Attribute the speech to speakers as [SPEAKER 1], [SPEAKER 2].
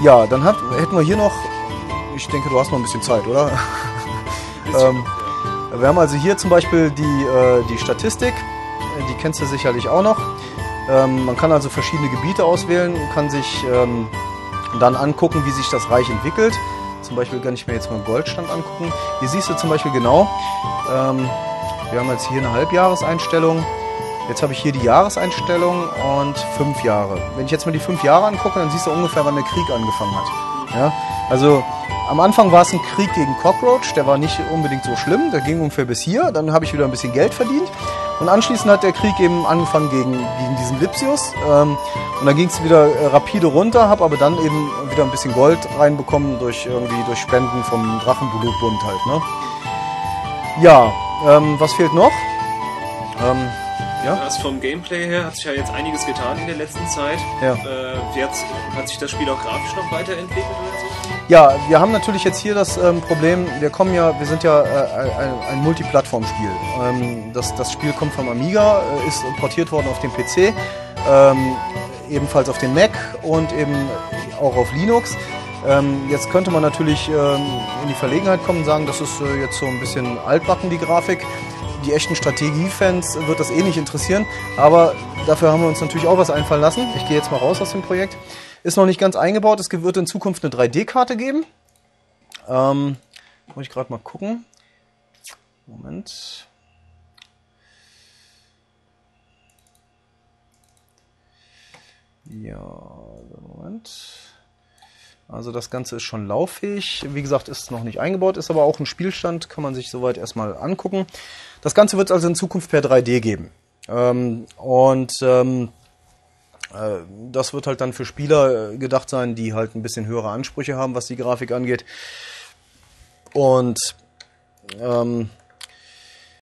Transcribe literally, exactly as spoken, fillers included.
[SPEAKER 1] Ja, dann hat, hätten wir hier noch, ich denke, du hast noch ein bisschen Zeit, oder?
[SPEAKER 2] Ein bisschen,
[SPEAKER 1] ähm, ja. Wir haben also hier zum Beispiel die, äh, die Statistik, die kennst du sicherlich auch noch. Ähm, man kann also verschiedene Gebiete auswählen, kann sich ähm, dann angucken, wie sich das Reich entwickelt. Zum Beispiel kann ich mir jetzt mal einen Goldstand angucken. Hier siehst du zum Beispiel genau, ähm, wir haben jetzt hier eine Halbjahreseinstellung. Jetzt habe ich hier die Jahreseinstellung und fünf Jahre. Wenn ich jetzt mal die fünf Jahre angucke, dann siehst du ungefähr, wann der Krieg angefangen hat. Ja? Also am Anfang war es ein Krieg gegen Cockroach, der war nicht unbedingt so schlimm, der ging ungefähr bis hier. Dann habe ich wieder ein bisschen Geld verdient. Und anschließend hat der Krieg eben angefangen gegen, gegen diesen Lipsius. Ähm, und dann ging es wieder äh, rapide runter, habe aber dann eben wieder ein bisschen Gold reinbekommen durch, irgendwie, durch Spenden vom Drachenblutbund halt. Ne? Ja, ähm, was fehlt noch? Ähm, Ja?
[SPEAKER 2] Das vom Gameplay her hat sich ja jetzt einiges getan in der letzten Zeit.
[SPEAKER 1] Ja.
[SPEAKER 2] Äh, jetzt hat sich das Spiel auch grafisch noch weiterentwickelt oder so?
[SPEAKER 1] Ja, wir haben natürlich jetzt hier das ähm, Problem, wir kommen ja, wir sind ja äh, ein, ein Multiplattform-Spiel. Ähm, das, das Spiel kommt vom Amiga, äh, ist portiert worden auf den P C, ähm, ebenfalls auf den Mac und eben auch auf Linux. Ähm, jetzt könnte man natürlich ähm, in die Verlegenheit kommen und sagen, das ist äh, jetzt so ein bisschen altbacken, die Grafik. Die echten Strategiefans wird das eh nicht interessieren, aber dafür haben wir uns natürlich auch was einfallen lassen. Ich gehe jetzt mal raus aus dem Projekt. Ist noch nicht ganz eingebaut, es wird in Zukunft eine drei D-Karte geben. Ähm, muss ich gerade mal gucken. Moment. Ja, Moment. Also das Ganze ist schon lauffähig. Wie gesagt, ist noch nicht eingebaut, ist aber auch ein Spielstand, kann man sich soweit erstmal angucken. Das Ganze wird es also in Zukunft per drei D geben. Ähm, und ähm, äh, das wird halt dann für Spieler gedacht sein, die halt ein bisschen höhere Ansprüche haben, was die Grafik angeht. Und ähm,